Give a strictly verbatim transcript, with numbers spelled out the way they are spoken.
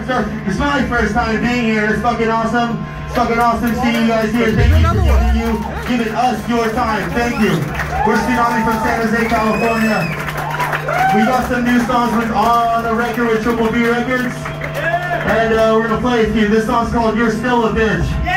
It's, our, it's my first time being here. It's fucking awesome. It's fucking awesome seeing you guys here. Thank you for giving you, giving us your time. Thank you. We're Sunami from San Jose, California. We got some new songs with, on the record with Triple B Records. And uh, we're gonna play a few. This song's called You're Still a Bitch.